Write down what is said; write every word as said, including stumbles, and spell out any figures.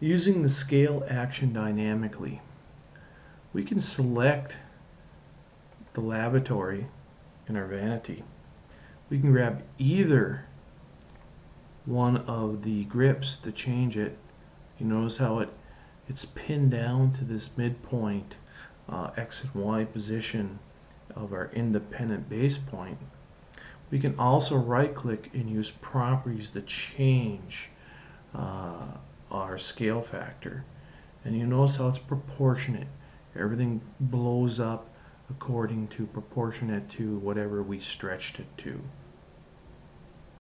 Using the scale action dynamically, we can select the lavatory in our vanity. We can grab either one of the grips to change it. You notice how it it's pinned down to this midpoint uh, X and Y position of our independent base point. We can also right click and use properties to change uh, our scale factor, and you notice how it's proportionate. Everything blows up according to proportionate to whatever we stretched it to.